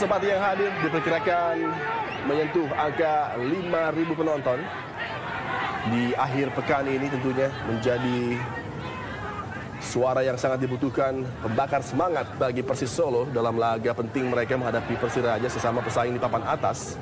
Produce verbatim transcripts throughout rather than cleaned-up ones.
seperti yang hadir diperkirakan menyentuh angka lima ribu penonton di akhir pekan ini, tentunya menjadi suara yang sangat dibutuhkan, pembakar semangat bagi Persis Solo dalam laga penting mereka menghadapi Persiraja, sesama pesaing di papan atas.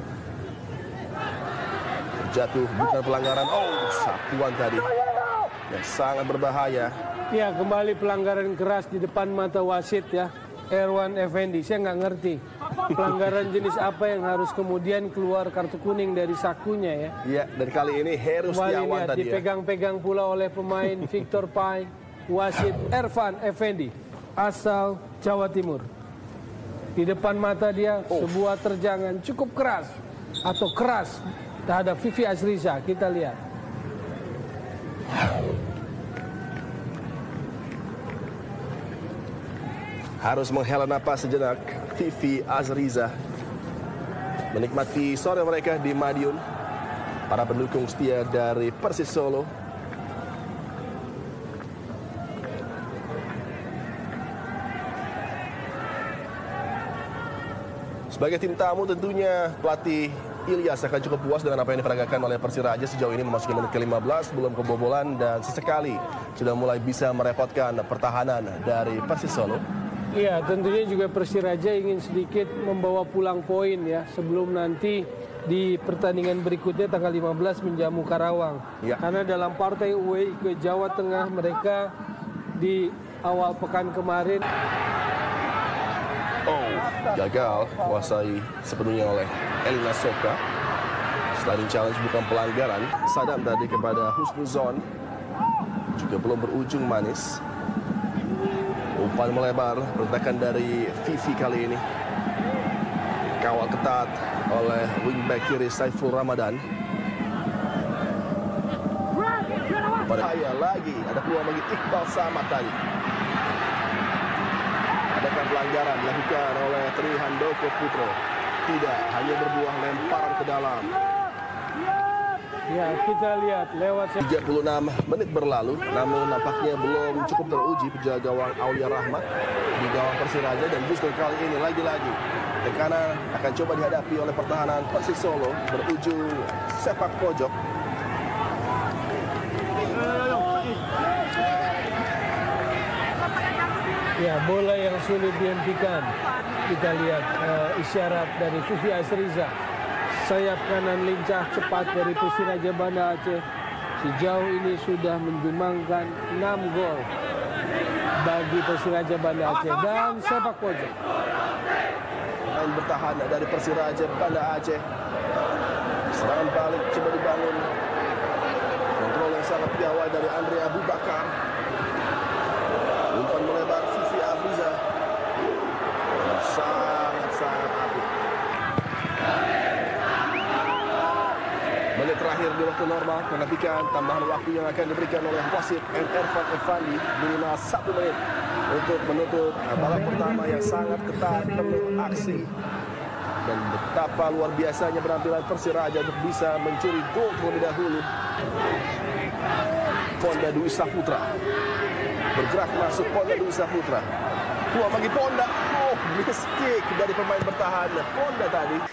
Terjatuh bukan pelanggaran, oh satuan tadi yang sangat berbahaya. Ya, kembali pelanggaran keras di depan mata wasit ya, Erwan Effendi. Saya nggak ngerti pelanggaran jenis apa yang harus kemudian keluar kartu kuning dari sakunya ya. Iya, dan kali ini Heru Setiawan tadi ya. Dipegang-pegang pula oleh pemain Victor Pai, wasit Ervan Effendi, asal Jawa Timur. Di depan mata dia oh. sebuah terjangan cukup keras atau keras terhadap Vivi Azriza. Kita lihat. Harus menghela napas sejenak Vivi Azriza menikmati sore mereka di Madiun. Para pendukung setia dari Persis Solo. Sebagai tim tamu tentunya pelatih Ilyas akan cukup puas dengan apa yang diperagakan oleh Persiraja sejauh ini memasuki menit ke lima belas, belum kebobolan dan sesekali sudah mulai bisa merepotkan pertahanan dari Persis Solo. Iya, tentunya juga Persiraja ingin sedikit membawa pulang poin ya sebelum nanti di pertandingan berikutnya tanggal lima belas menjamu Karawang. Ya. Karena dalam partai away ke Jawa Tengah mereka di awal pekan kemarin. Oh, gagal kuasai sepenuhnya oleh Elina Soka. Sliding challenge bukan pelanggaran. Sadam tadi kepada Husnuzon juga belum berujung manis. Umpan melebar, pergerakan dari Vivi kali ini. Kawal ketat oleh wingback kiri Saiful Ramadan. Bahaya lagi, ada peluang bagi Iqbal Samad tadi. Adakah pelanggaran dilakukan oleh Tri Handoko Putro? Tidak, hanya berbuah lemparan ke dalam. Ya, kita lihat lewat tiga puluh enam menit berlalu, namun nampaknya belum cukup teruji penjaga gawang Aulia Rahmat di gawang Persiraja, dan justru kali ini lagi-lagi tekanan akan coba dihadapi oleh pertahanan Persis Solo berujung sepak pojok. Ya, bola yang sulit dihentikan. Kita lihat uh, isyarat dari Vivi Azriza. Sayap kanan lincah cepat dari Persiraja Banda Aceh. Sejauh ini sudah menjumangkan enam gol bagi Persiraja Banda Aceh dan sepak pojok. Main bertahan dari Persiraja Banda Aceh. Serangan balik coba dibangun. Kontrol yang sangat piawai dari Andre Abu Bakar. Umpan melebar Vivi Azriza. Sangat-sangat apik. Menit terakhir di waktu normal, menantikan tambahan waktu yang akan diberikan oleh wasit Ervan Effendi minimal satu menit untuk menutup babak pertama yang sangat ketat, penuh aksi, dan betapa luar biasanya penampilan Persiraja untuk bisa mencuri gol terlebih dahulu. Ponda Dwi Saputra bergerak masuk, Ponda Dwi Saputra. Peluang bagi Ponda, oh miss kick dari pemain bertahan Ponda tadi.